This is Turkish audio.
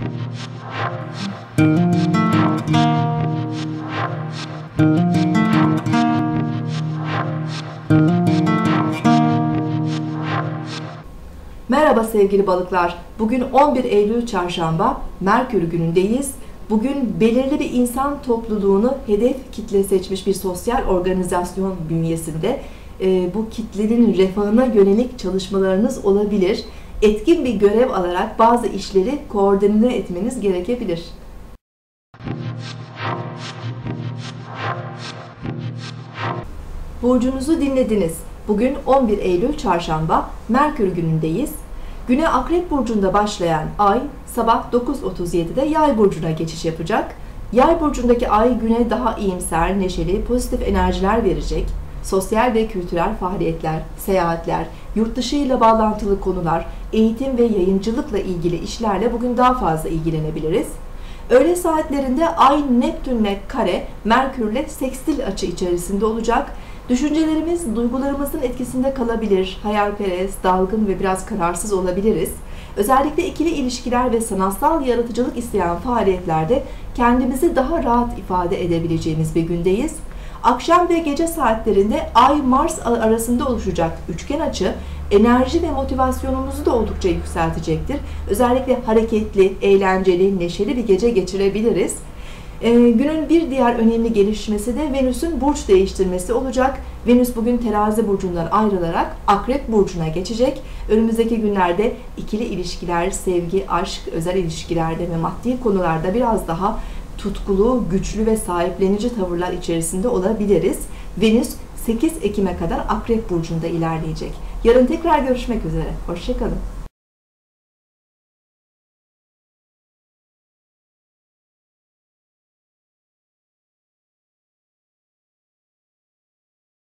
Merhaba sevgili balıklar. Bugün 11 Eylül Çarşamba, Merkür günündeyiz. Bugün belirli bir insan topluluğunu hedef kitle seçmiş bir sosyal organizasyon bünyesinde bu kitlenin refahına yönelik çalışmalarınız olabilir. Etkin bir görev alarak bazı işleri koordine etmeniz gerekebilir. Burcunuzu dinlediniz. Bugün 11 Eylül Çarşamba, Merkür günündeyiz. Güne Akrep Burcu'nda başlayan ay sabah 9.37'de Yay Burcu'na geçiş yapacak. Yay Burcu'ndaki ay güne daha iyimser, neşeli, pozitif enerjiler verecek. Sosyal ve kültürel faaliyetler, seyahatler, yurt dışı ile bağlantılı konular, eğitim ve yayıncılıkla ilgili işlerle bugün daha fazla ilgilenebiliriz. Öğle saatlerinde ay Neptün'le kare, Merkür'le sekstil açı içerisinde olacak. Düşüncelerimiz, duygularımızın etkisinde kalabilir, hayalperest, dalgın ve biraz kararsız olabiliriz. Özellikle ikili ilişkiler ve sanatsal yaratıcılık isteyen faaliyetlerde kendimizi daha rahat ifade edebileceğimiz bir gündeyiz. Akşam ve gece saatlerinde Ay-Mars arasında oluşacak üçgen açı, enerji ve motivasyonumuzu da oldukça yükseltecektir. Özellikle hareketli, eğlenceli, neşeli bir gece geçirebiliriz. Günün bir diğer önemli gelişmesi de Venüs'ün burç değiştirmesi olacak. Venüs bugün Terazi burcundan ayrılarak Akrep burcuna geçecek. Önümüzdeki günlerde ikili ilişkiler, sevgi, aşk, özel ilişkilerde ve maddi konularda biraz daha tutkulu, güçlü ve sahiplenici tavırlar içerisinde olabiliriz. Venüs 8 Ekim'e kadar Akrep burcunda ilerleyecek. Yarın tekrar görüşmek üzere. Hoşça kalın.